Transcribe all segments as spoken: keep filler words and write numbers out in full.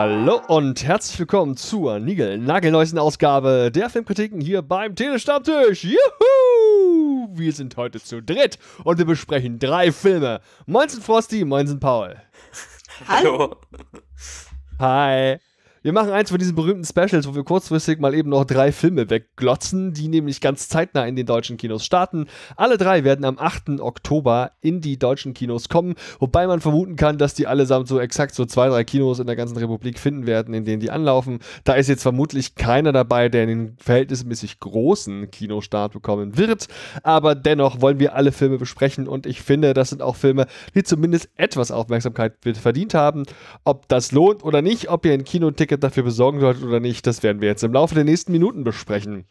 Hallo und herzlich willkommen zur niegelnagelneuesten Ausgabe der Filmkritiken hier beim Telestammtisch. Juhu! Wir sind heute zu dritt und wir besprechen drei Filme. Moinsen Frosty, moinsen Paul. Hallo. Hi. Wir machen eins von diesen berühmten Specials, wo wir kurzfristig mal eben noch drei Filme wegglotzen, die nämlich ganz zeitnah in den deutschen Kinos starten. Alle drei werden am achten Oktober in die deutschen Kinos kommen, wobei man vermuten kann, dass die allesamt so exakt so zwei, drei Kinos in der ganzen Republik finden werden, in denen die anlaufen. Da ist jetzt vermutlich keiner dabei, der einen verhältnismäßig großen Kinostart bekommen wird, aber dennoch wollen wir alle Filme besprechen und ich finde, das sind auch Filme, die zumindest etwas Aufmerksamkeit verdient haben. Ob das lohnt oder nicht, ob ihr ein Kinoticket dafür besorgen solltet oder nicht, das werden wir jetzt im Laufe der nächsten Minuten besprechen.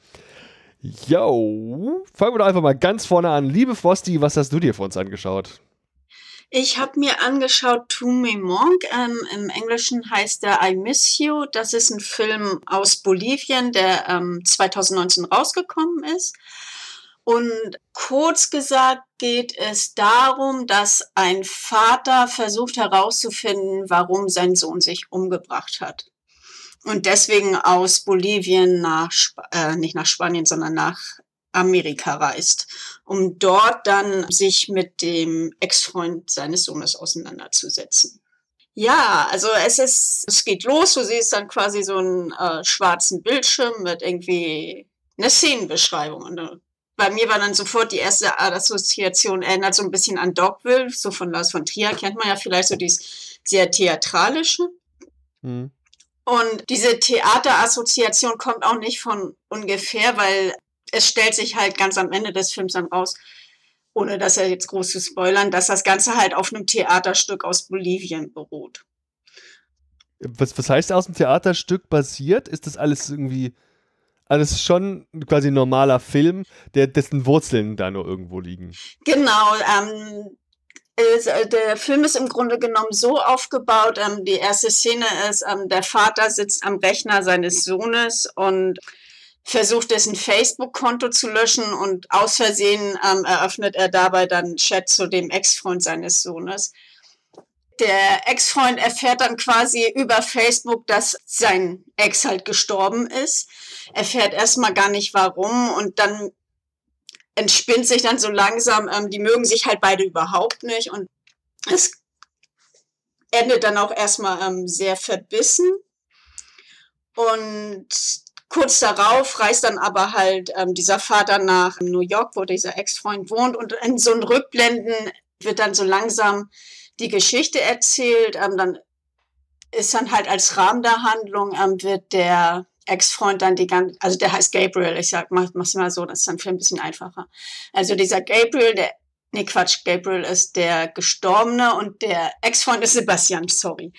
Yo, fangen wir doch einfach mal ganz vorne an. Liebe Frosty, was hast du dir für uns angeschaut? Ich habe mir angeschaut To Me Monk, ähm, im Englischen heißt der I Miss You. Das ist ein Film aus Bolivien, der ähm, zwanzig neunzehn rausgekommen ist. Und kurz gesagt geht es darum, dass ein Vater versucht herauszufinden, warum sein Sohn sich umgebracht hat. Und deswegen aus Bolivien nach, Sp- äh, nicht nach Spanien, sondern nach Amerika reist, um dort dann sich mit dem Ex-Freund seines Sohnes auseinanderzusetzen. Ja, also es ist, es geht los, du siehst dann quasi so einen äh, schwarzen Bildschirm mit irgendwie einer Szenenbeschreibung. Und äh, bei mir war dann sofort die erste Assoziation, erinnert so ein bisschen an Dogville, so von Lars von Trier, kennt man ja vielleicht so dieses sehr theatralische. Hm. Und diese Theaterassoziation kommt auch nicht von ungefähr, weil es stellt sich halt ganz am Ende des Films dann raus, ohne dass er jetzt groß zu spoilern, dass das Ganze halt auf einem Theaterstück aus Bolivien beruht. Was, was heißt aus dem Theaterstück basiert? Ist das alles irgendwie, alles schon quasi ein normaler Film, der, dessen Wurzeln da nur irgendwo liegen? Genau, ähm, der Film ist im Grunde genommen so aufgebaut, ähm, die erste Szene ist, ähm, der Vater sitzt am Rechner seines Sohnes und versucht, dessen Facebook-Konto zu löschen und aus Versehen ähm, eröffnet er dabei dann Chat zu dem Ex-Freund seines Sohnes. Der Ex-Freund erfährt dann quasi über Facebook, dass sein Ex halt gestorben ist, erfährt erstmal gar nicht warum und dann entspinnt sich dann so langsam, ähm, die mögen sich halt beide überhaupt nicht und es endet dann auch erstmal ähm, sehr verbissen und kurz darauf reist dann aber halt ähm, dieser Vater nach New York, wo dieser Ex-Freund wohnt und in so einen Rückblenden wird dann so langsam die Geschichte erzählt, ähm, dann ist dann halt als Rahmen der Handlung ähm, wird der Ex-Freund dann die ganze, also der heißt Gabriel, ich sag, mach, mach's mal so, das ist dann für ein bisschen einfacher. Also dieser Gabriel, der, nee Quatsch, Gabriel ist der Gestorbene und der Ex-Freund ist Sebastian, sorry.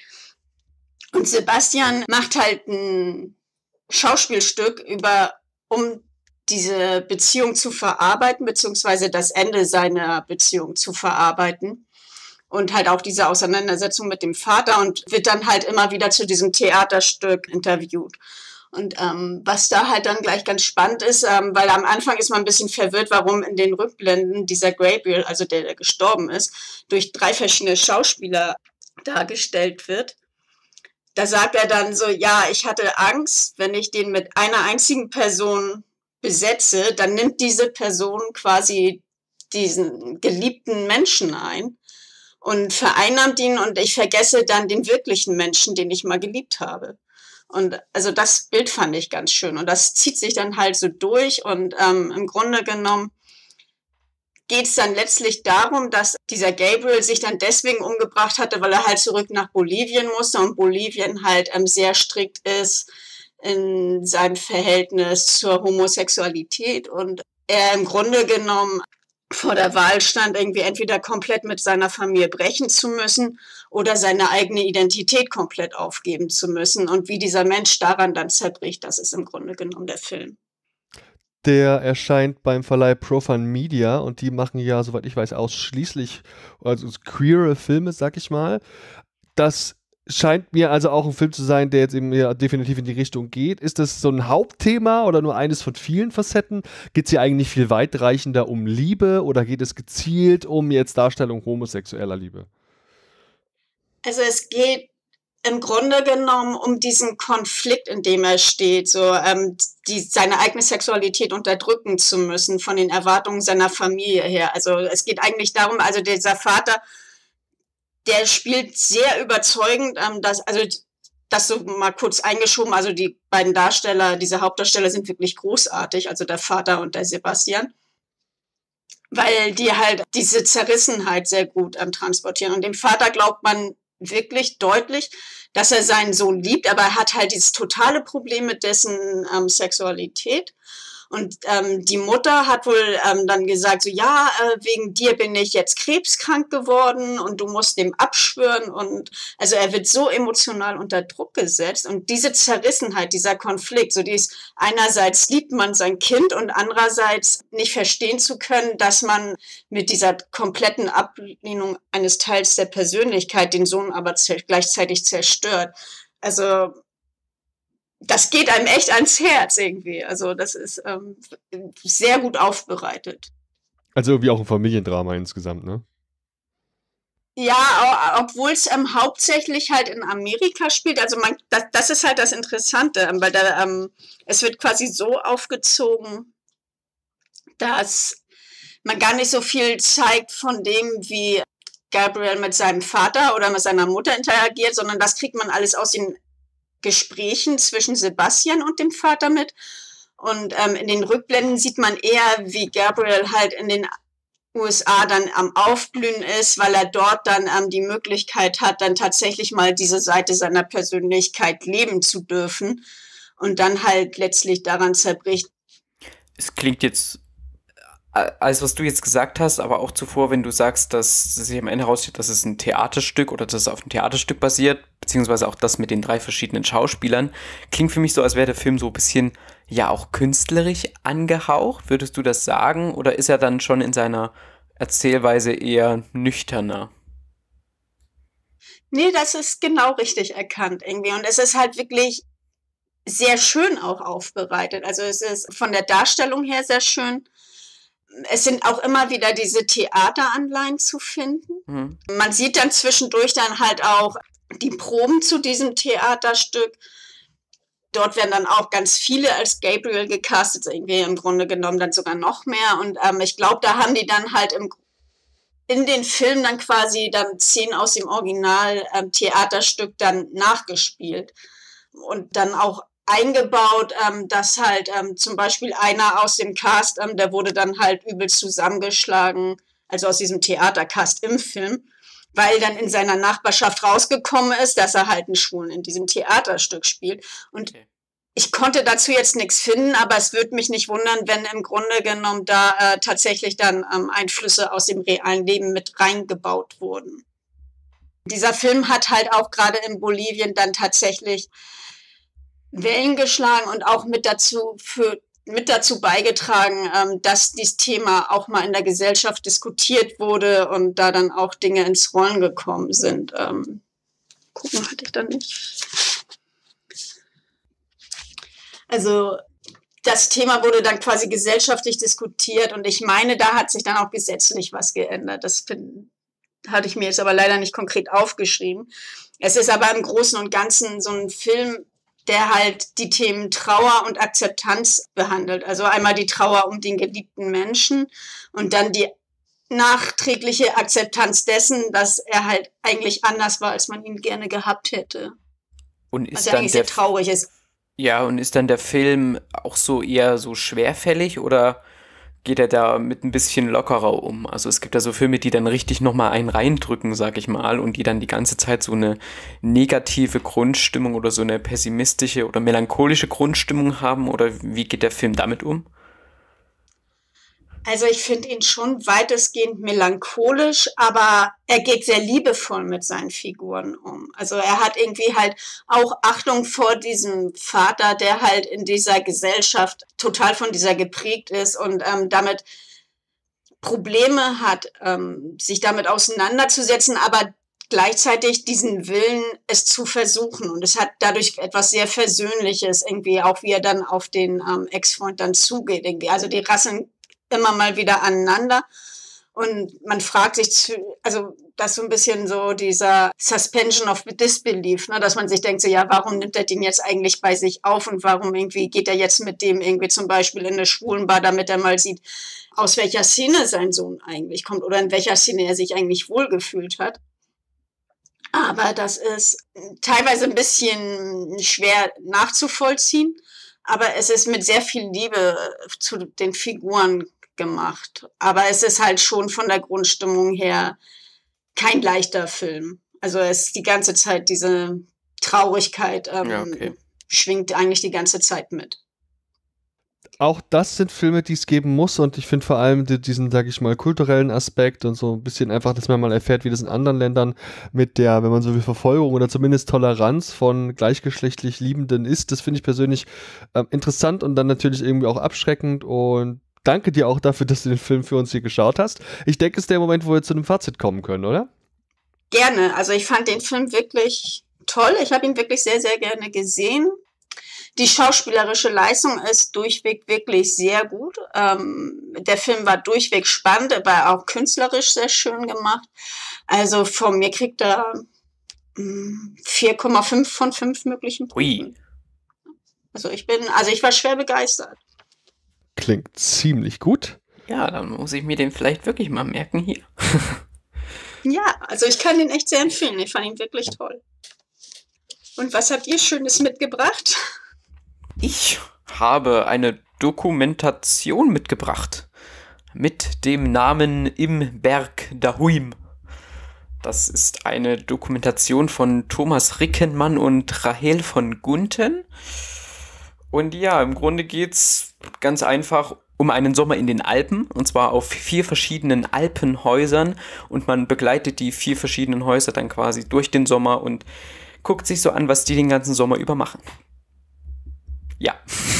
Und Sebastian macht halt ein Schauspielstück über, um diese Beziehung zu verarbeiten, beziehungsweise das Ende seiner Beziehung zu verarbeiten. Und halt auch diese Auseinandersetzung mit dem Vater und wird dann halt immer wieder zu diesem Theaterstück interviewt. Und ähm, was da halt dann gleich ganz spannend ist, ähm, weil am Anfang ist man ein bisschen verwirrt, warum in den Rückblenden dieser Gabriel, also der, der gestorben ist, durch drei verschiedene Schauspieler dargestellt wird. Da sagt er dann so, ja, ich hatte Angst, wenn ich den mit einer einzigen Person besetze, dann nimmt diese Person quasi diesen geliebten Menschen ein und vereinnahmt ihn und ich vergesse dann den wirklichen Menschen, den ich mal geliebt habe. Und also das Bild fand ich ganz schön und das zieht sich dann halt so durch und ähm, im Grunde genommen geht es dann letztlich darum, dass dieser Gabriel sich dann deswegen umgebracht hatte, weil er halt zurück nach Bolivien musste und Bolivien halt ähm, sehr strikt ist in seinem Verhältnis zur Homosexualität und er im Grunde genommen vor der Wahl stand, irgendwie entweder komplett mit seiner Familie brechen zu müssen oder seine eigene Identität komplett aufgeben zu müssen. Und wie dieser Mensch daran dann zerbricht, das ist im Grunde genommen der Film. Der erscheint beim Verleih Profan Media und die machen ja, soweit ich weiß, ausschließlich also queere Filme, sag ich mal. Das scheint mir also auch ein Film zu sein, der jetzt eben ja definitiv in die Richtung geht. Ist das so ein Hauptthema oder nur eines von vielen Facetten? Geht es hier eigentlich viel weitreichender um Liebe oder geht es gezielt um jetzt Darstellung homosexueller Liebe? Also es geht im Grunde genommen um diesen Konflikt, in dem er steht, so ähm, die, seine eigene Sexualität unterdrücken zu müssen von den Erwartungen seiner Familie her. Also es geht eigentlich darum, also dieser Vater, der spielt sehr überzeugend, ähm, dass, also das so mal kurz eingeschoben, also die beiden Darsteller, diese Hauptdarsteller sind wirklich großartig, also der Vater und der Sebastian, weil die halt diese Zerrissenheit sehr gut ähm, transportieren. Und dem Vater glaubt man wirklich deutlich, dass er seinen Sohn liebt, aber er hat halt dieses totale Problem mit dessen ähm, Sexualität. Und ähm, die Mutter hat wohl ähm, dann gesagt, so ja, äh, wegen dir bin ich jetzt krebskrank geworden und du musst dem abschwören. Und also er wird so emotional unter Druck gesetzt. Und diese Zerrissenheit, dieser Konflikt, so dies einerseits liebt man sein Kind und andererseits nicht verstehen zu können, dass man mit dieser kompletten Ablehnung eines Teils der Persönlichkeit den Sohn aber gleichzeitig zerstört. Also das geht einem echt ans Herz irgendwie. Also das ist ähm, sehr gut aufbereitet. Also irgendwie auch ein Familiendrama insgesamt, ne? Ja, obwohl es ähm, hauptsächlich halt in Amerika spielt. Also man, das, das ist halt das Interessante, weil da, ähm, es wird quasi so aufgezogen, dass man gar nicht so viel zeigt von dem, wie Gabriel mit seinem Vater oder mit seiner Mutter interagiert, sondern das kriegt man alles aus den Gesprächen zwischen Sebastian und dem Vater mit. Und ähm, in den Rückblenden sieht man eher, wie Gabriel halt in den U S A dann am Aufblühen ist, weil er dort dann ähm, die Möglichkeit hat, dann tatsächlich mal diese Seite seiner Persönlichkeit leben zu dürfen und dann halt letztlich daran zerbricht. Es klingt jetzt, alles was du jetzt gesagt hast, aber auch zuvor, wenn du sagst, dass sich am Ende herausstellt, dass es ein Theaterstück oder dass es auf einem Theaterstück basiert, beziehungsweise auch das mit den drei verschiedenen Schauspielern, klingt für mich so, als wäre der Film so ein bisschen, ja, auch künstlerisch angehaucht. Würdest du das sagen? Oder ist er dann schon in seiner Erzählweise eher nüchterner? Nee, das ist genau richtig erkannt irgendwie. Und es ist halt wirklich sehr schön auch aufbereitet. Also es ist von der Darstellung her sehr schön. Es sind auch immer wieder diese Theateranleihen zu finden. Mhm. Man sieht dann zwischendurch dann halt auch die Proben zu diesem Theaterstück. Dort werden dann auch ganz viele als Gabriel gecastet, irgendwie im Grunde genommen dann sogar noch mehr. Und ähm, ich glaube, da haben die dann halt im, in den Film dann quasi dann Szenen aus dem Original ähm, Theaterstück dann nachgespielt. Und dann auch eingebaut, ähm, dass halt ähm, zum Beispiel einer aus dem Cast, ähm, der wurde dann halt übelst zusammengeschlagen, also aus diesem Theatercast im Film, weil dann in seiner Nachbarschaft rausgekommen ist, dass er halt einen Schwulen in diesem Theaterstück spielt. Und okay. Ich konnte dazu jetzt nichts finden, aber es würde mich nicht wundern, wenn im Grunde genommen da äh, tatsächlich dann ähm, Einflüsse aus dem realen Leben mit reingebaut wurden. Dieser Film hat halt auch gerade in Bolivien dann tatsächlich Wellen geschlagen und auch mit dazu für mit dazu beigetragen, ähm, dass dieses Thema auch mal in der Gesellschaft diskutiert wurde und da dann auch Dinge ins Rollen gekommen sind. Ähm, gucken hatte ich da nicht. Also das Thema wurde dann quasi gesellschaftlich diskutiert und ich meine, da hat sich dann auch gesetzlich was geändert. Das find, hatte ich mir jetzt aber leider nicht konkret aufgeschrieben. Es ist aber im Großen und Ganzen so ein Film, der halt die Themen Trauer und Akzeptanz behandelt. Also einmal die Trauer um den geliebten Menschen und dann die nachträgliche Akzeptanz dessen, dass er halt eigentlich anders war, als man ihn gerne gehabt hätte. Und ist also dann eigentlich der sehr traurig ist. Ja, und ist dann der Film auch so eher so schwerfällig oder geht er da mit ein bisschen lockerer um? Also es gibt ja so Filme, die dann richtig nochmal einen reindrücken, sag ich mal, und die dann die ganze Zeit so eine negative Grundstimmung oder so eine pessimistische oder melancholische Grundstimmung haben, oder wie geht der Film damit um? Also ich finde ihn schon weitestgehend melancholisch, aber er geht sehr liebevoll mit seinen Figuren um. Also er hat irgendwie halt auch Achtung vor diesem Vater, der halt in dieser Gesellschaft total von dieser geprägt ist und ähm, damit Probleme hat, ähm, sich damit auseinanderzusetzen, aber gleichzeitig diesen Willen, es zu versuchen. Und es hat dadurch etwas sehr Versöhnliches, irgendwie auch wie er dann auf den ähm, Ex-Freund dann zugeht. Irgendwie. Also die Rassen immer mal wieder aneinander. Und man fragt sich, zu, also das ist so ein bisschen so dieser Suspension of Disbelief, ne, dass man sich denkt, so ja, warum nimmt er den jetzt eigentlich bei sich auf und warum irgendwie geht er jetzt mit dem irgendwie zum Beispiel in eine Schwulenbar, damit er mal sieht, aus welcher Szene sein Sohn eigentlich kommt oder in welcher Szene er sich eigentlich wohlgefühlt hat. Aber das ist teilweise ein bisschen schwer nachzuvollziehen, aber es ist mit sehr viel Liebe zu den Figuren gemacht. Aber es ist halt schon von der Grundstimmung her kein leichter Film. Also es ist die ganze Zeit diese Traurigkeit ähm, Ja, okay. schwingt eigentlich die ganze Zeit mit. Auch das sind Filme, die es geben muss und ich finde vor allem die, diesen, sag ich mal, kulturellen Aspekt und so ein bisschen einfach, dass man mal erfährt, wie das in anderen Ländern mit der, wenn man so will, Verfolgung oder zumindest Toleranz von gleichgeschlechtlich Liebenden ist. Das finde ich persönlich ähm, interessant und dann natürlich irgendwie auch abschreckend und danke dir auch dafür, dass du den Film für uns hier geschaut hast. Ich denke, es ist der Moment, wo wir zu einem Fazit kommen können, oder? Gerne. Also ich fand den Film wirklich toll. Ich habe ihn wirklich sehr, sehr gerne gesehen. Die schauspielerische Leistung ist durchweg wirklich sehr gut. Ähm, der Film war durchweg spannend, aber auch künstlerisch sehr schön gemacht. Also von mir kriegt er vier Komma fünf von fünf möglichen Punkten. Ui. Also ich bin, also ich war schwer begeistert. Klingt ziemlich gut. Ja, dann muss ich mir den vielleicht wirklich mal merken hier. Ja, also ich kann den echt sehr empfehlen. Ich fand ihn wirklich toll. Und was habt ihr Schönes mitgebracht? Ich habe eine Dokumentation mitgebracht mit dem Namen Im Berg dahuim. Das ist eine Dokumentation von Thomas Rickenmann und Rahel von Gunten. Und ja, im Grunde geht's ganz einfach um einen Sommer in den Alpen, und zwar auf vier verschiedenen Alpenhäusern. Und man begleitet die vier verschiedenen Häuser dann quasi durch den Sommer und guckt sich so an, was die den ganzen Sommer über machen. Ja.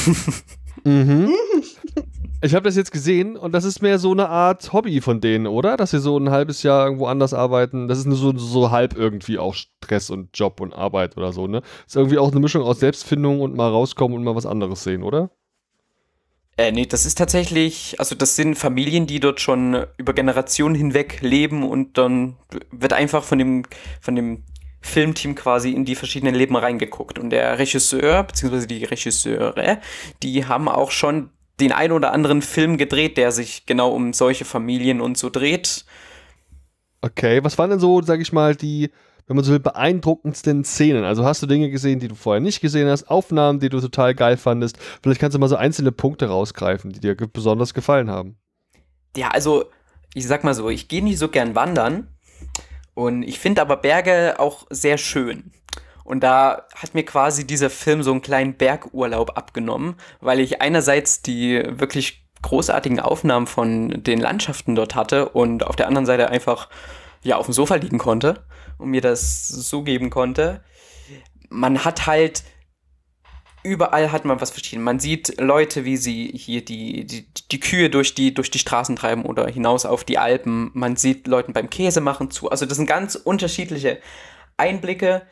Mhm. Ich habe das jetzt gesehen und das ist mehr so eine Art Hobby von denen, oder? Dass sie so ein halbes Jahr irgendwo anders arbeiten. Das ist nur so, so halb irgendwie auch Stress und Job und Arbeit oder so, ne? Ist irgendwie auch eine Mischung aus Selbstfindung und mal rauskommen und mal was anderes sehen, oder? Äh, nee, das ist tatsächlich, also das sind Familien, die dort schon über Generationen hinweg leben und dann wird einfach von dem, von dem Filmteam quasi in die verschiedenen Leben reingeguckt. Und der Regisseur, beziehungsweise die Regisseure, die haben auch schon den ein oder anderen Film gedreht, der sich genau um solche Familien und so dreht. Okay, was waren denn so, sag ich mal, die, wenn man so will, beeindruckendsten Szenen? Also hast du Dinge gesehen, die du vorher nicht gesehen hast, Aufnahmen, die du total geil fandest? Vielleicht kannst du mal so einzelne Punkte rausgreifen, die dir ge- besonders gefallen haben. Ja, also, ich sag mal so, ich gehe nicht so gern wandern und ich finde aber Berge auch sehr schön. Und da hat mir quasi dieser Film so einen kleinen Bergurlaub abgenommen, weil ich einerseits die wirklich großartigen Aufnahmen von den Landschaften dort hatte und auf der anderen Seite einfach ja auf dem Sofa liegen konnte und mir das so geben konnte. Man hat halt überall hat man was verschieden. Man sieht Leute, wie sie hier die, die, die Kühe durch die, durch die Straßen treiben oder hinaus auf die Alpen. Man sieht Leuten beim Käse machen zu. Also das sind ganz unterschiedliche Einblicke.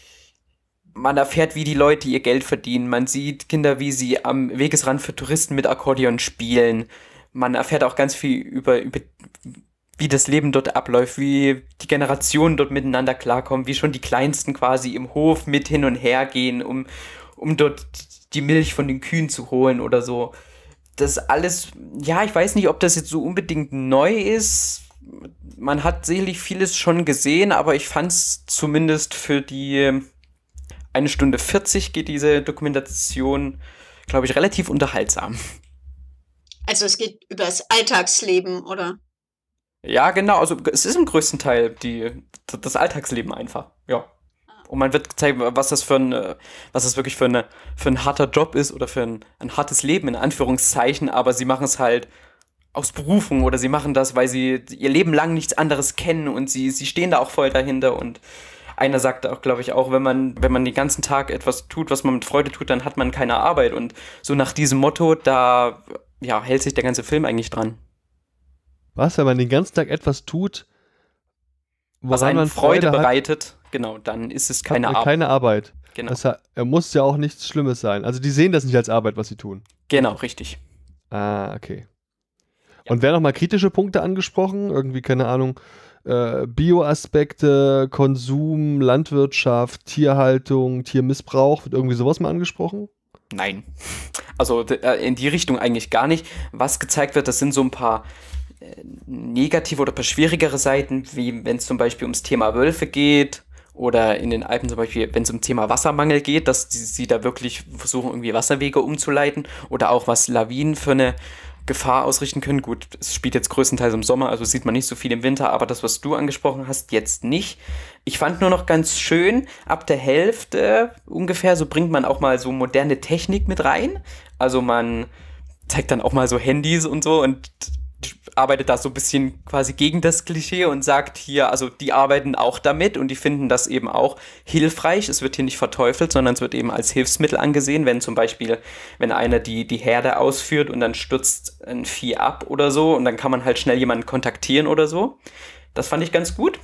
Man erfährt, wie die Leute ihr Geld verdienen. Man sieht Kinder, wie sie am Wegesrand für Touristen mit Akkordeon spielen. Man erfährt auch ganz viel über, über wie das Leben dort abläuft, wie die Generationen dort miteinander klarkommen, wie schon die Kleinsten quasi im Hof mit hin und her gehen, um, um dort die Milch von den Kühen zu holen oder so. Das alles, ja, ich weiß nicht, ob das jetzt so unbedingt neu ist. Man hat sicherlich vieles schon gesehen, aber ich fand es zumindest für die eine Stunde vierzig geht diese Dokumentation, glaube ich, relativ unterhaltsam. Also es geht über das Alltagsleben, oder? Ja, genau, also es ist im größten Teil die, das Alltagsleben einfach, ja. Und man wird gezeigt, was das für ein, was das wirklich für, eine, für ein harter Job ist oder für ein, ein hartes Leben, in Anführungszeichen, aber sie machen es halt aus Berufung oder sie machen das, weil sie ihr Leben lang nichts anderes kennen und sie, sie stehen da auch voll dahinter. Und einer sagt auch, glaube ich, auch, wenn man, wenn man den ganzen Tag etwas tut, was man mit Freude tut, dann hat man keine Arbeit. Und so nach diesem Motto, da ja, hält sich der ganze Film eigentlich dran. Was, wenn man den ganzen Tag etwas tut, was einem Freude, Freude bereitet, genau, dann ist es keine Arbeit. Keine Arbeit. Genau. Das heißt, er muss ja auch nichts Schlimmes sein. Also die sehen das nicht als Arbeit, was sie tun. Genau, richtig. Ah, okay. Und werden nochmal kritische Punkte angesprochen? Irgendwie, keine Ahnung, äh, Bioaspekte, Konsum, Landwirtschaft, Tierhaltung, Tiermissbrauch, wird irgendwie sowas mal angesprochen? Nein. Also in die Richtung eigentlich gar nicht. Was gezeigt wird, das sind so ein paar äh, negative oder ein paar schwierigere Seiten, wie wenn es zum Beispiel ums Thema Wölfe geht oder in den Alpen zum Beispiel, wenn es um Thema Wassermangel geht, dass die, sie da wirklich versuchen, irgendwie Wasserwege umzuleiten oder auch was Lawinen für eine Gefahr ausrichten können. Gut, es spielt jetzt größtenteils im Sommer, also sieht man nicht so viel im Winter, aber das, was du angesprochen hast, jetzt nicht. Ich fand nur noch ganz schön, ab der Hälfte ungefähr, so bringt man auch mal so moderne Technik mit rein. Also man zeigt dann auch mal so Handys und so und arbeitet da so ein bisschen quasi gegen das Klischee und sagt hier, also die arbeiten auch damit und die finden das eben auch hilfreich. Es wird hier nicht verteufelt, sondern es wird eben als Hilfsmittel angesehen, wenn zum Beispiel, wenn einer die, die Herde ausführt und dann stürzt ein Vieh ab oder so und dann kann man halt schnell jemanden kontaktieren oder so. Das fand ich ganz gut.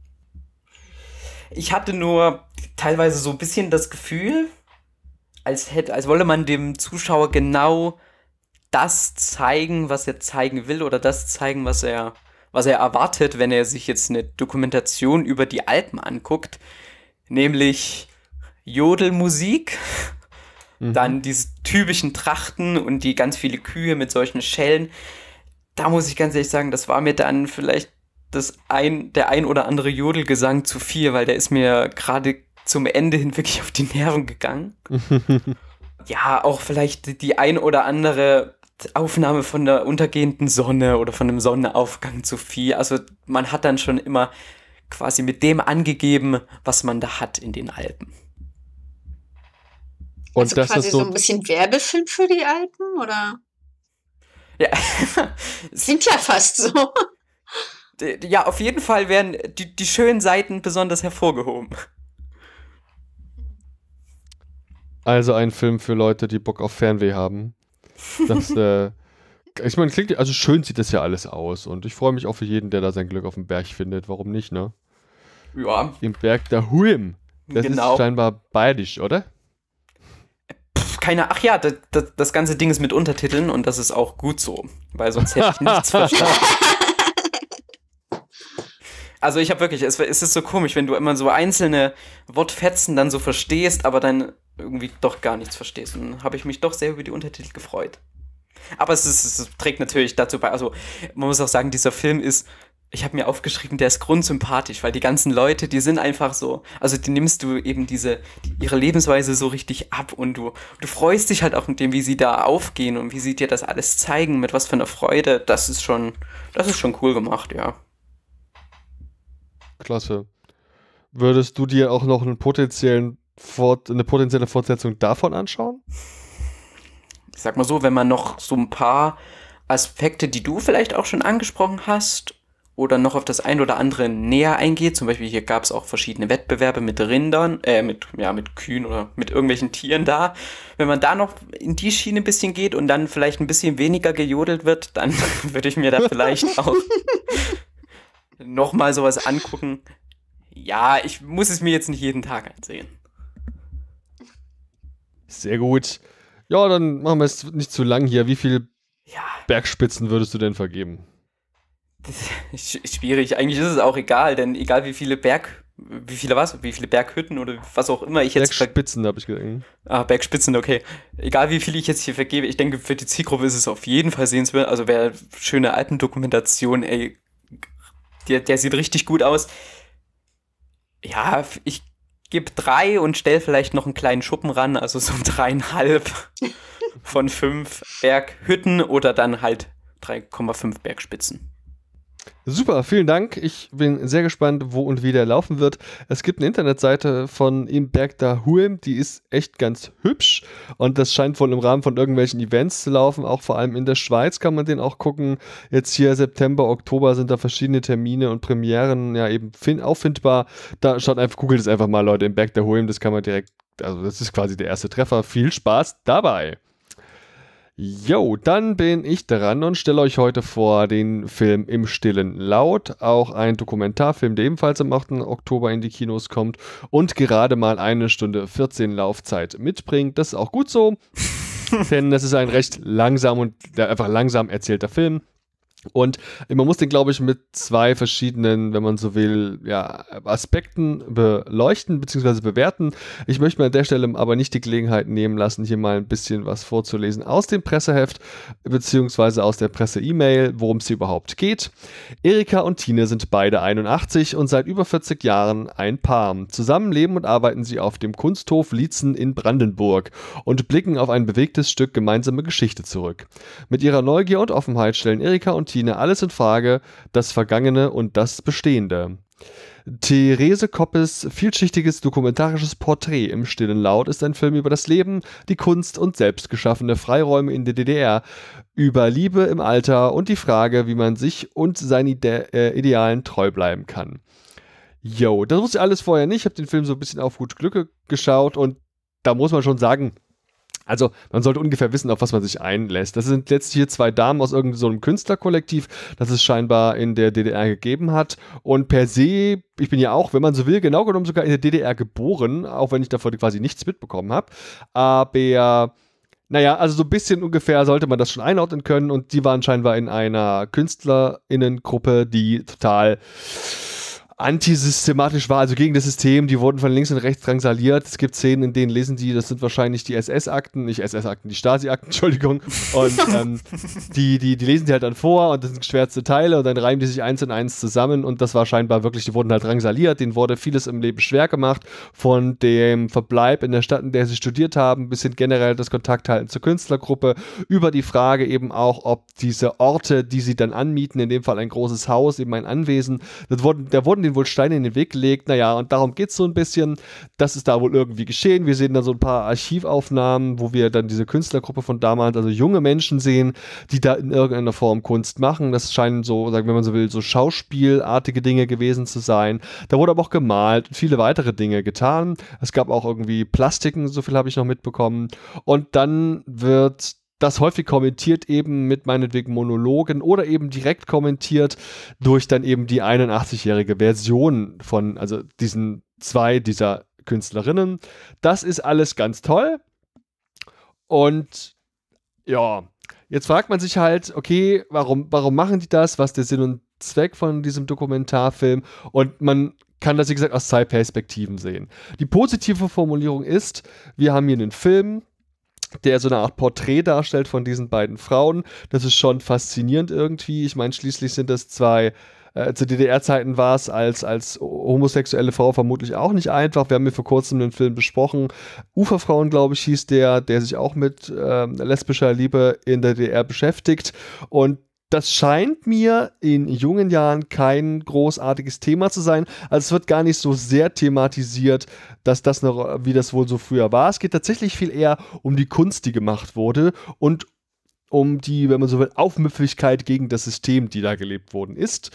Ich hatte nur teilweise so ein bisschen das Gefühl, als hätte, als wolle man dem Zuschauer genau das zeigen, was er zeigen will oder das zeigen, was er, was er erwartet, wenn er sich jetzt eine Dokumentation über die Alpen anguckt, nämlich Jodelmusik, mhm. dann diese typischen Trachten und die ganz viele Kühe mit solchen Schellen. Da muss ich ganz ehrlich sagen, das war mir dann vielleicht das ein, der ein oder andere Jodelgesang zu viel, weil der ist mir gerade zum Ende hin wirklich auf die Nerven gegangen. Ja, auch vielleicht die ein oder andere Aufnahme von der untergehenden Sonne oder von einem Sonnenaufgang zu viel. Also man hat dann schon immer quasi mit dem angegeben, was man da hat in den Alpen. Und also das quasi ist so, so ein bisschen Werbefilm für die Alpen, oder? Ja. Sind ja fast so. Ja, auf jeden Fall werden die, die schönen Seiten besonders hervorgehoben. Also ein Film für Leute, die Bock auf Fernweh haben. Das, äh, ich meine, klingt, also schön sieht das ja alles aus und ich freue mich auch für jeden, der da sein Glück auf dem Berg findet. Warum nicht, ne? Ja. Im Berg der Huim. Das genau. Ist scheinbar bayerisch, oder? Pff, keine, ach ja, das, das, das ganze Ding ist mit Untertiteln und das ist auch gut so, weil sonst hätte ich nichts verstanden. Also ich habe wirklich, es, es ist so komisch, wenn du immer so einzelne Wortfetzen dann so verstehst, aber dann irgendwie doch gar nichts verstehst. Und dann habe ich mich doch sehr über die Untertitel gefreut. Aber es, ist, es trägt natürlich dazu bei, also man muss auch sagen, dieser Film ist, ich habe mir aufgeschrieben, der ist grundsympathisch, weil die ganzen Leute, die sind einfach so, also die nimmst du eben diese, die, ihre Lebensweise so richtig ab und du, du freust dich halt auch mit dem, wie sie da aufgehen und wie sie dir das alles zeigen, mit was für einer Freude. Das ist schon, das ist schon cool gemacht, ja. Klasse. Würdest du dir auch noch einen potenziellen Fort, eine potenzielle Fortsetzung davon anschauen? Ich sag mal so, wenn man noch so ein paar Aspekte, die du vielleicht auch schon angesprochen hast, oder noch auf das ein oder andere näher eingeht, zum Beispiel hier gab es auch verschiedene Wettbewerbe mit Rindern, äh, mit, ja, mit Kühen oder mit irgendwelchen Tieren da. Wenn man da noch in die Schiene ein bisschen geht und dann vielleicht ein bisschen weniger gejodelt wird, dann würde ich mir da vielleicht auch nochmal sowas angucken. Ja, ich muss es mir jetzt nicht jeden Tag ansehen. Sehr gut. Ja, dann machen wir es nicht zu lang hier. Wie viele ja. Bergspitzen würdest du denn vergeben? Das ist schwierig. Eigentlich ist es auch egal, denn egal wie viele Berg... Wie viele was? Wie viele Berghütten oder was auch immer ich jetzt... Bergspitzen, habe ich gesagt. Ah, Bergspitzen, okay. Egal wie viele ich jetzt hier vergebe, ich denke, für die Zielgruppe ist es auf jeden Fall sehenswert. Also wer schöne Alpendokumentation, ey, der, der sieht richtig gut aus. Ja, ich gebe drei und stell vielleicht noch einen kleinen Schuppen ran, also so dreieinhalb von fünf Berghütten oder dann halt drei Komma fünf Bergspitzen. Super, vielen Dank. Ich bin sehr gespannt, wo und wie der laufen wird. Es gibt eine Internetseite von Im Berg der Huim, die ist echt ganz hübsch und das scheint wohl im Rahmen von irgendwelchen Events zu laufen. Auch vor allem in der Schweiz kann man den auch gucken. Jetzt hier September, Oktober sind da verschiedene Termine und Premieren ja eben auffindbar. Da schaut einfach, googelt es einfach mal, Leute, Im Berg der Huim, das kann man direkt, also das ist quasi der erste Treffer. Viel Spaß dabei! Jo, dann bin ich dran und stelle euch heute vor den Film Im stillen Laut, auch ein Dokumentarfilm, der ebenfalls am achten Oktober in die Kinos kommt und gerade mal eine Stunde vierzehn Laufzeit mitbringt. Das ist auch gut so, denn das ist ein recht langsam und einfach langsam erzählter Film. Und man muss den, glaube ich, mit zwei verschiedenen, wenn man so will, ja, Aspekten beleuchten bzw. bewerten. Ich möchte mir an der Stelle aber nicht die Gelegenheit nehmen lassen, hier mal ein bisschen was vorzulesen aus dem Presseheft bzw. aus der Presse-E-Mail, worum es hier überhaupt geht. Erika und Tine sind beide einundachtzig und seit über vierzig Jahren ein Paar. Zusammen leben und arbeiten sie auf dem Kunsthof Lietzen in Brandenburg und blicken auf ein bewegtes Stück gemeinsame Geschichte zurück. Mit ihrer Neugier und Offenheit stellen Erika und Tine alles in Frage, das Vergangene und das Bestehende. Therese Koppes vielschichtiges dokumentarisches Porträt im stillen Laut ist ein Film über das Leben, die Kunst und selbstgeschaffene Freiräume in der D D R, über Liebe im Alter und die Frage, wie man sich und seinen Ide- äh, Idealen treu bleiben kann. Yo, das wusste ich alles vorher nicht. Ich habe den Film so ein bisschen auf gut Glück geschaut und da muss man schon sagen, also man sollte ungefähr wissen, auf was man sich einlässt. Das sind letztlich hier zwei Damen aus irgendeinem so einem Künstlerkollektiv, das es scheinbar in der D D R gegeben hat. Und per se, ich bin ja auch, wenn man so will, genau genommen sogar in der D D R geboren, auch wenn ich davon quasi nichts mitbekommen habe. Aber naja, also so ein bisschen ungefähr sollte man das schon einordnen können. Und die waren scheinbar in einer KünstlerInnengruppe, die total antisystematisch war, also gegen das System, die wurden von links und rechts drangsaliert. Es gibt Szenen, in denen lesen die, das sind wahrscheinlich die S S-Akten, nicht S S-Akten, die Stasi-Akten, Entschuldigung. Und ähm, die, die, die lesen die halt dann vor und das sind geschwärzte Teile und dann reimen die sich eins und eins zusammen und das war scheinbar wirklich, die wurden halt drangsaliert, denen wurde vieles im Leben schwer gemacht, von dem Verbleib in der Stadt, in der sie studiert haben, bis hin generell das Kontakt halten zur Künstlergruppe, über die Frage eben auch, ob diese Orte, die sie dann anmieten, in dem Fall ein großes Haus, eben ein Anwesen, das wurden, da wurden denen wohl Steine in den Weg gelegt, naja, und darum geht es so ein bisschen, das ist da wohl irgendwie geschehen, wir sehen dann so ein paar Archivaufnahmen, wo wir dann diese Künstlergruppe von damals, also junge Menschen sehen, die da in irgendeiner Form Kunst machen, das scheinen so, sagen, wenn man so will, so schauspielartige Dinge gewesen zu sein, da wurde aber auch gemalt und viele weitere Dinge getan, es gab auch irgendwie Plastiken, so viel habe ich noch mitbekommen, und dann wird das häufig kommentiert eben mit meinetwegen Monologen oder eben direkt kommentiert durch dann eben die einundachtzig-jährige Version von, also diesen zwei dieser Künstlerinnen. Das ist alles ganz toll. Und ja, jetzt fragt man sich halt, okay, warum, warum machen die das? Was ist der Sinn und Zweck von diesem Dokumentarfilm? Und man kann das, wie gesagt, aus zwei Perspektiven sehen. Die positive Formulierung ist, wir haben hier einen Film, der so eine Art Porträt darstellt von diesen beiden Frauen. Das ist schon faszinierend irgendwie. Ich meine, schließlich sind das zwei, äh, zu D D R-Zeiten war es als, als homosexuelle Frau vermutlich auch nicht einfach. Wir haben hier vor kurzem einen Film besprochen. Uferfrauen, glaube ich, hieß der, der sich auch mit äh, lesbischer Liebe in der D D R beschäftigt. Und das scheint mir in jungen Jahren kein großartiges Thema zu sein. Also es wird gar nicht so sehr thematisiert, dass das noch, wie das wohl so früher war. Es geht tatsächlich viel eher um die Kunst, die gemacht wurde und um die, wenn man so will, Aufmüpfigkeit gegen das System, die da gelebt worden ist.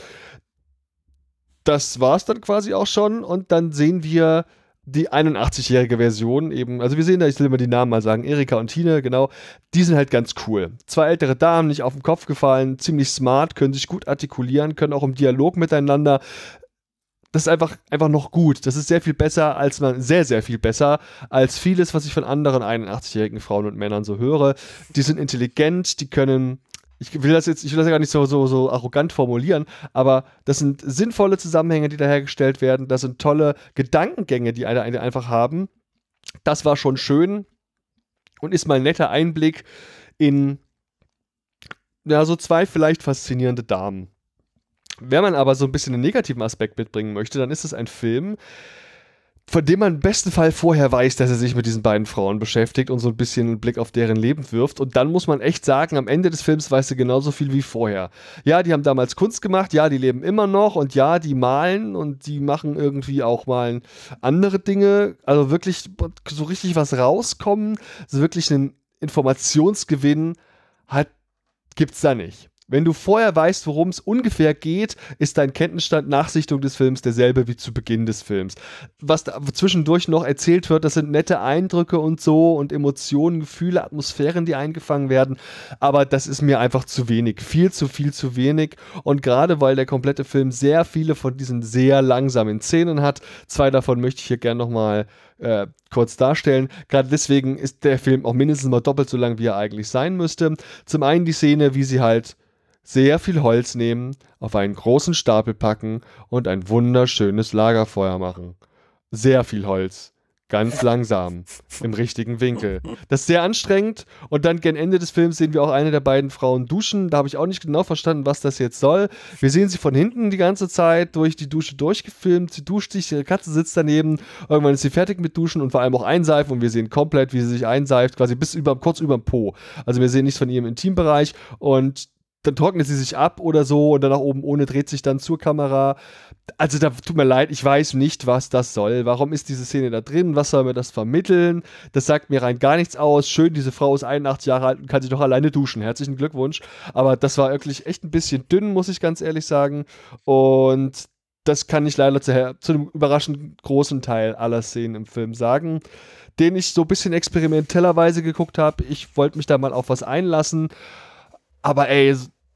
Das war es dann quasi auch schon und dann sehen wir die einundachtzig-jährige Version eben, also wir sehen da, ich will immer die Namen mal sagen, Erika und Tine, genau, die sind halt ganz cool. Zwei ältere Damen, nicht auf den Kopf gefallen, ziemlich smart, können sich gut artikulieren, können auch im Dialog miteinander. Das ist einfach, einfach noch gut. Das ist sehr viel besser, als man, sehr, sehr viel besser, als vieles, was ich von anderen einundachtzig-jährigen Frauen und Männern so höre. Die sind intelligent, die können, ich will das jetzt, ich will das ja gar nicht so, so, so arrogant formulieren, aber das sind sinnvolle Zusammenhänge, die da hergestellt werden. Das sind tolle Gedankengänge, die eine, eine einfach haben. Das war schon schön und ist mal ein netter Einblick in, ja, so zwei vielleicht faszinierende Damen. Wenn man aber so ein bisschen einen negativen Aspekt mitbringen möchte, dann ist es ein Film, von dem man im besten Fall vorher weiß, dass er sich mit diesen beiden Frauen beschäftigt und so ein bisschen einen Blick auf deren Leben wirft. Und dann muss man echt sagen, am Ende des Films weißt du genauso viel wie vorher. Ja, die haben damals Kunst gemacht, ja, die leben immer noch und ja, die malen und die machen irgendwie auch mal andere Dinge. Also wirklich so richtig was rauskommen, so wirklich einen Informationsgewinn hat, gibt's da nicht. Wenn du vorher weißt, worum es ungefähr geht, ist dein Kenntnisstand nach Sichtung des Films derselbe wie zu Beginn des Films. Was da zwischendurch noch erzählt wird, das sind nette Eindrücke und so und Emotionen, Gefühle, Atmosphären, die eingefangen werden, aber das ist mir einfach zu wenig. Viel zu viel zu wenig und gerade weil der komplette Film sehr viele von diesen sehr langsamen Szenen hat, zwei davon möchte ich hier gerne nochmal äh, kurz darstellen. Gerade deswegen ist der Film auch mindestens mal doppelt so lang, wie er eigentlich sein müsste. Zum einen die Szene, wie sie halt sehr viel Holz nehmen, auf einen großen Stapel packen und ein wunderschönes Lagerfeuer machen. Sehr viel Holz. Ganz langsam, im richtigen Winkel. Das ist sehr anstrengend und dann gegen Ende des Films sehen wir auch eine der beiden Frauen duschen. Da habe ich auch nicht genau verstanden, was das jetzt soll. Wir sehen sie von hinten die ganze Zeit durch die Dusche durchgefilmt. Sie duscht sich, ihre Katze sitzt daneben. Irgendwann ist sie fertig mit Duschen und vor allem auch einseifen und wir sehen komplett, wie sie sich einseift, quasi bis über, kurz über dem Po. Also wir sehen nichts von ihrem Intimbereich und dann trocknet sie sich ab oder so und dann nach oben ohne dreht sich dann zur Kamera. Also da tut mir leid, ich weiß nicht, was das soll. Warum ist diese Szene da drin? Was soll mir das vermitteln? Das sagt mir rein gar nichts aus. Schön, diese Frau ist einundachtzig Jahre alt und kann sich doch alleine duschen. Herzlichen Glückwunsch. Aber das war wirklich echt ein bisschen dünn, muss ich ganz ehrlich sagen. Und das kann ich leider zu, zu einem überraschend großen Teil aller Szenen im Film sagen, den ich so ein bisschen experimentellerweise geguckt habe. Ich wollte mich da mal auf was einlassen. Aber ey,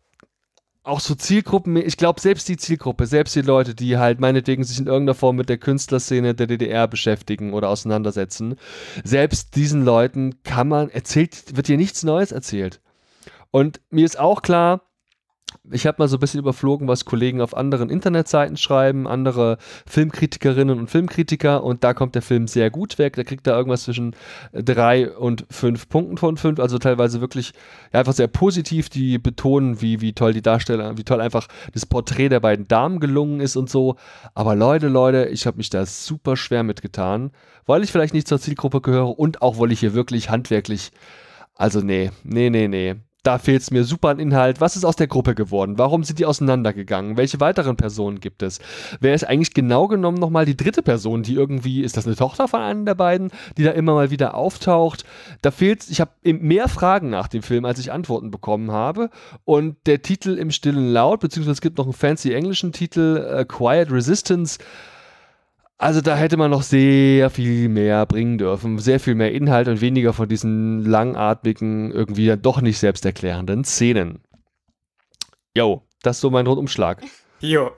auch so Zielgruppen, ich glaube, selbst die Zielgruppe, selbst die Leute, die halt meinetwegen sich in irgendeiner Form mit der Künstlerszene der D D R beschäftigen oder auseinandersetzen, selbst diesen Leuten kann man, erzählt, wird hier nichts Neues erzählt. Und mir ist auch klar, ich habe mal so ein bisschen überflogen, was Kollegen auf anderen Internetseiten schreiben, andere Filmkritikerinnen und Filmkritiker, und da kommt der Film sehr gut weg. Der kriegt da irgendwas zwischen drei und fünf Punkten von fünf, also teilweise wirklich ja, einfach sehr positiv. Die betonen, wie, wie toll die Darsteller, wie toll einfach das Porträt der beiden Damen gelungen ist und so. Aber Leute, Leute, ich habe mich da super schwer mitgetan, weil ich vielleicht nicht zur Zielgruppe gehöre und auch, weil ich hier wirklich handwerklich, also nee, nee, nee, nee. Da fehlt es mir super an Inhalt. Was ist aus der Gruppe geworden? Warum sind die auseinandergegangen? Welche weiteren Personen gibt es? Wer ist eigentlich genau genommen nochmal die dritte Person, die irgendwie, ist das eine Tochter von einem der beiden, die da immer mal wieder auftaucht? Da fehlt, ich habe mehr Fragen nach dem Film, als ich Antworten bekommen habe. Und der Titel Im stillen Laut, beziehungsweise es gibt noch einen fancy englischen Titel, uh, Quiet Resistance. Also da hätte man noch sehr viel mehr bringen dürfen, sehr viel mehr Inhalt und weniger von diesen langatmigen, irgendwie dann doch nicht selbsterklärenden Szenen. Jo, das ist so mein Rundumschlag. Jo,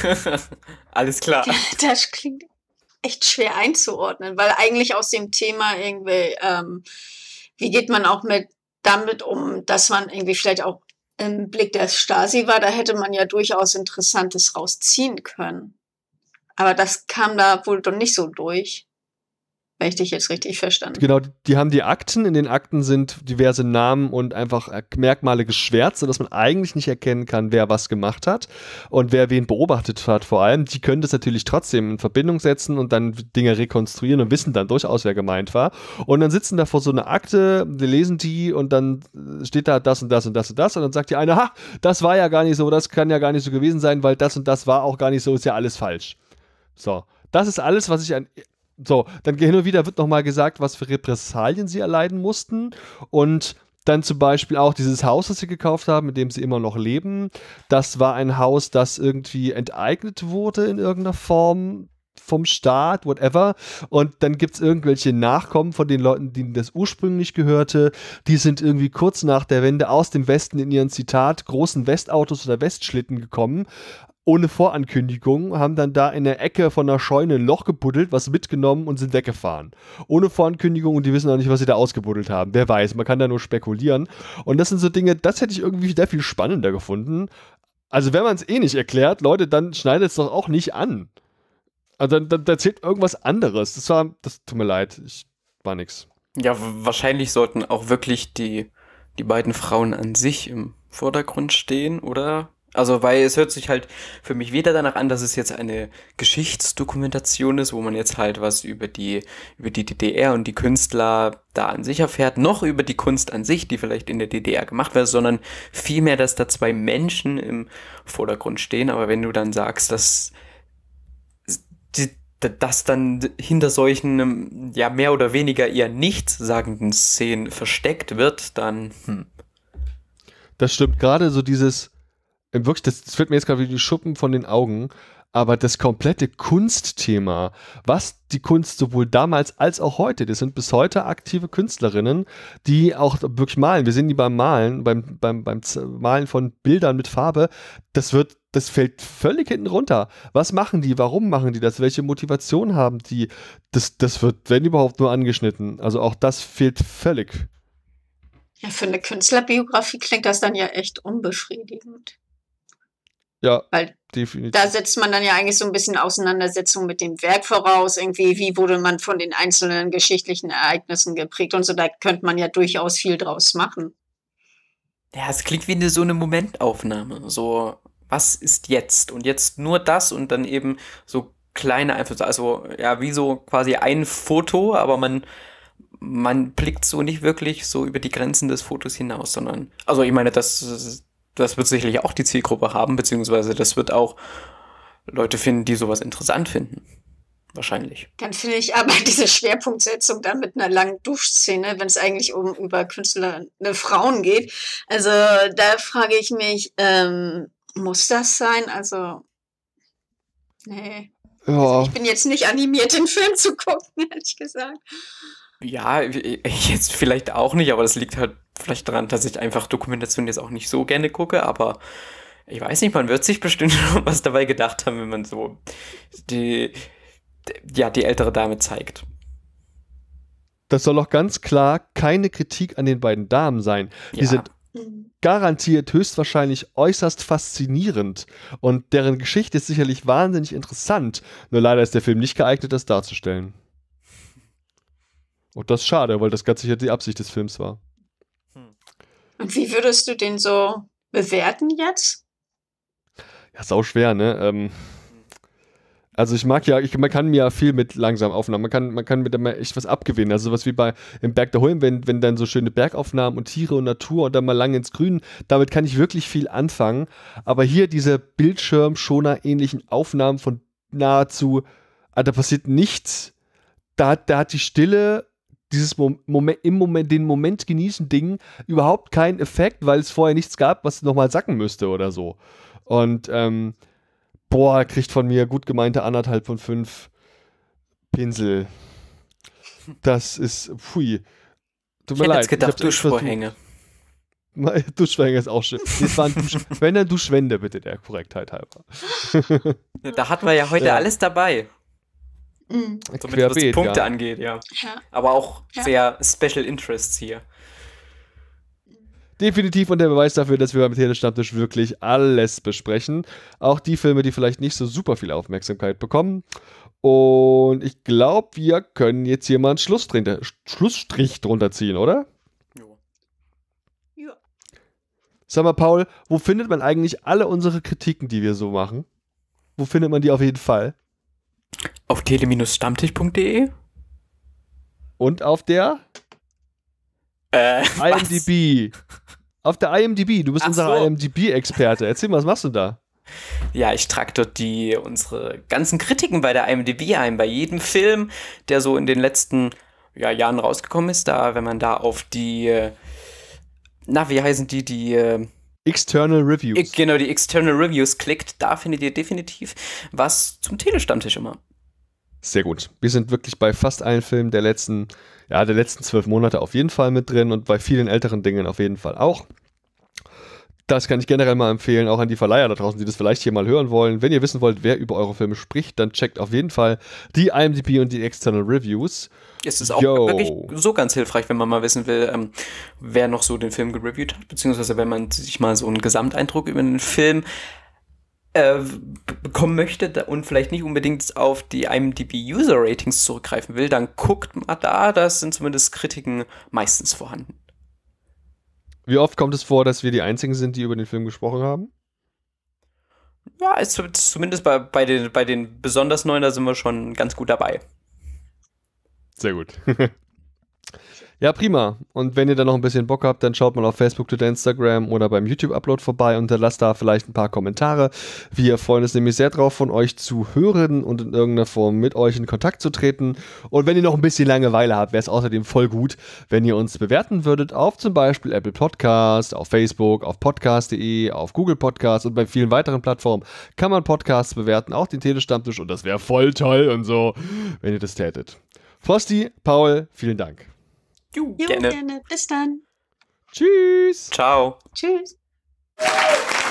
alles klar. Das klingt echt schwer einzuordnen, weil eigentlich aus dem Thema irgendwie, ähm, wie geht man auch mit damit um, dass man irgendwie vielleicht auch im Blick der Stasi war, da hätte man ja durchaus Interessantes rausziehen können. Aber das kam da wohl doch nicht so durch, wenn ich dich jetzt richtig verstanden habe. Genau, die haben die Akten. In den Akten sind diverse Namen und einfach Merkmale geschwärzt, sodass man eigentlich nicht erkennen kann, wer was gemacht hat und wer wen beobachtet hat vor allem. Die können das natürlich trotzdem in Verbindung setzen und dann Dinge rekonstruieren und wissen dann durchaus, wer gemeint war. Und dann sitzen da vor so einer Akte, wir lesen die und dann steht da das und das und das und das und dann sagt die eine, ha, das war ja gar nicht so, das kann ja gar nicht so gewesen sein, weil das und das war auch gar nicht so, ist ja alles falsch. So, das ist alles, was ich an... So, dann hin und wieder wird nochmal gesagt, was für Repressalien sie erleiden mussten und dann zum Beispiel auch dieses Haus, das sie gekauft haben, mit dem sie immer noch leben. Das war ein Haus, das irgendwie enteignet wurde in irgendeiner Form vom Staat, whatever. Und dann gibt es irgendwelche Nachkommen von den Leuten, denen das ursprünglich gehörte. Die sind irgendwie kurz nach der Wende aus dem Westen in ihren, Zitat, großen Westautos oder Westschlitten gekommen. Ohne Vorankündigung, haben dann da in der Ecke von der Scheune ein Loch gebuddelt, was mitgenommen und sind weggefahren. Ohne Vorankündigung und die wissen auch nicht, was sie da ausgebuddelt haben. Wer weiß, man kann da nur spekulieren. Und das sind so Dinge, das hätte ich irgendwie sehr viel spannender gefunden. Also wenn man es eh nicht erklärt, Leute, dann schneidet es doch auch nicht an. Also dann, dann, dann erzählt irgendwas anderes. Das war, das tut mir leid, ich war nix. Ja, wahrscheinlich sollten auch wirklich die, die beiden Frauen an sich im Vordergrund stehen, oder? Also, weil es hört sich halt für mich weder danach an, dass es jetzt eine Geschichtsdokumentation ist, wo man jetzt halt was über die, über die D D R und die Künstler da an sich erfährt, noch über die Kunst an sich, die vielleicht in der D D R gemacht wird, sondern vielmehr, dass da zwei Menschen im Vordergrund stehen. Aber wenn du dann sagst, dass, dass dann hinter solchen, ja, mehr oder weniger eher nichtssagenden Szenen versteckt wird, dann, hm. Das stimmt, gerade so dieses wirklich, das, das fällt mir jetzt gerade wie die Schuppen von den Augen, aber das komplette Kunstthema, was die Kunst sowohl damals als auch heute, das sind bis heute aktive Künstlerinnen, die auch wirklich malen. Wir sehen die beim Malen, beim, beim, beim Malen von Bildern mit Farbe, das wird, das fällt völlig hinten runter. Was machen die? Warum machen die das? Welche Motivation haben die? Das, das wird, wenn überhaupt, nur angeschnitten. Also auch das fehlt völlig. Ja, für eine Künstlerbiografie klingt das dann ja echt unbefriedigend. Ja, Weil definitiv. da setzt man dann ja eigentlich so ein bisschen Auseinandersetzung mit dem Werk voraus. Irgendwie, wie wurde man von den einzelnen geschichtlichen Ereignissen geprägt und so. Da könnte man ja durchaus viel draus machen. Ja, es klingt wie eine, so eine Momentaufnahme. So, was ist jetzt? Und jetzt nur das und dann eben so kleine Einflüsse. Also, ja, wie so quasi ein Foto, aber man, man blickt so nicht wirklich so über die Grenzen des Fotos hinaus, sondern, also ich meine, das, das wird sicherlich auch die Zielgruppe haben, beziehungsweise das wird auch Leute finden, die sowas interessant finden. Wahrscheinlich. Dann finde ich aber diese Schwerpunktsetzung da mit einer langen Duschszene, wenn es eigentlich um über Künstler, ne, Frauen geht. Also da frage ich mich, ähm, muss das sein? Also, nee. Ja. Also ich bin jetzt nicht animiert, den Film zu gucken, ehrlich gesagt. Ja, ich jetzt vielleicht auch nicht, aber das liegt halt vielleicht daran, dass ich einfach Dokumentation jetzt auch nicht so gerne gucke, aber ich weiß nicht, man wird sich bestimmt was dabei gedacht haben, wenn man so die, ja, die ältere Dame zeigt. Das soll auch ganz klar keine Kritik an den beiden Damen sein. Die Ja. sind Mhm. garantiert höchstwahrscheinlich äußerst faszinierend und deren Geschichte ist sicherlich wahnsinnig interessant. Nur leider ist der Film nicht geeignet, das darzustellen. Und das ist schade, weil das ganz sicher die Absicht des Films war. Und wie würdest du den so bewerten jetzt? Ja, sau schwer, ne? Ähm, also ich mag ja, ich, man kann mir ja viel mit langsam Aufnahmen, man kann, man kann mit dem echt was abgewinnen. Also sowas wie bei im Berg der Holm, wenn, wenn dann so schöne Bergaufnahmen und Tiere und Natur und dann mal lang ins Grün, damit kann ich wirklich viel anfangen. Aber hier diese Bildschirmschoner-ähnlichen Aufnahmen von nahezu, ah, da passiert nichts. Da hat, da hat die Stille, dieses Mom Moment, im Moment, den Moment genießen Ding überhaupt keinen Effekt, weil es vorher nichts gab, was nochmal sacken müsste oder so. Und ähm, boah, kriegt von mir gut gemeinte anderthalb von fünf Pinsel. Das ist, pfui. Tut Ich mir hätte leid. jetzt gedacht, ich hab's echt Duschvorhänge. versucht. Duschvorhänge ist auch schön. Das waren Dusch Wenn dann Duschwände, bitte, der Korrektheit halber. Da hatten wir ja heute Ja. alles dabei. Mhm. Zumindest was die Querbeet, Punkte ja. angeht, ja. Ja. Aber auch Ja. sehr Special Interests hier. Definitiv und der Beweis dafür, dass wir beim Telestammtisch wirklich alles besprechen. Auch die Filme, die vielleicht nicht so super viel Aufmerksamkeit bekommen. Und ich glaube, wir können jetzt hier mal einen Schlussstrich, Schlussstrich drunter ziehen, oder? Jo. Ja. Sag mal, Paul, wo findet man eigentlich alle unsere Kritiken, die wir so machen? Wo findet man die auf jeden Fall? Auf tele Stammtisch punkt de? Und auf der Äh, I M D B. Auf der I M D B. Du bist Ach unser so. I M D B-Experte. Erzähl mal, was machst du da? Ja, ich trage dort die, unsere ganzen Kritiken bei der I M D B ein. Bei jedem Film, der so in den letzten ja, Jahren rausgekommen ist. Da, wenn man da auf die, äh, na, wie heißen die, die, äh, External Reviews. ich- genau, die External Reviews klickt, da findet ihr definitiv was zum Telestammtisch immer. Sehr gut. Wir sind wirklich bei fast allen Filmen der letzten, ja, der letzten zwölf Monate auf jeden Fall mit drin und bei vielen älteren Dingen auf jeden Fall auch. Das kann ich generell mal empfehlen, auch an die Verleiher da draußen, die das vielleicht hier mal hören wollen. Wenn ihr wissen wollt, wer über eure Filme spricht, dann checkt auf jeden Fall die I M D B und die External Reviews. Es ist auch Yo. wirklich so ganz hilfreich, wenn man mal wissen will, ähm, wer noch so den Film gereviewt hat, beziehungsweise wenn man sich mal so einen Gesamteindruck über den Film äh, b- bekommen möchte da- und vielleicht nicht unbedingt auf die I M D B-User-Ratings zurückgreifen will, dann guckt mal da, da sind zumindest Kritiken meistens vorhanden. Wie oft kommt es vor, dass wir die Einzigen sind, die über den Film gesprochen haben? Ja, ist zu- zumindest bei, bei, den, bei den besonders neuen, da sind wir schon ganz gut dabei. Sehr gut. Ja, prima. Und wenn ihr da noch ein bisschen Bock habt, dann schaut mal auf Facebook, Twitter, Instagram oder beim YouTube-Upload vorbei und lasst da vielleicht ein paar Kommentare. Wir freuen uns nämlich sehr drauf, von euch zu hören und in irgendeiner Form mit euch in Kontakt zu treten. Und wenn ihr noch ein bisschen Langeweile habt, wäre es außerdem voll gut, wenn ihr uns bewerten würdet auf zum Beispiel Apple Podcast, auf Facebook, auf podcast punkt de, auf Google Podcast und bei vielen weiteren Plattformen kann man Podcasts bewerten, auch den Telestammtisch und das wäre voll toll und so, wenn ihr das tätet. Frosty, Paul, vielen Dank. Jo, Jo, gerne. gerne. Bis dann. Tschüss. Ciao. Tschüss.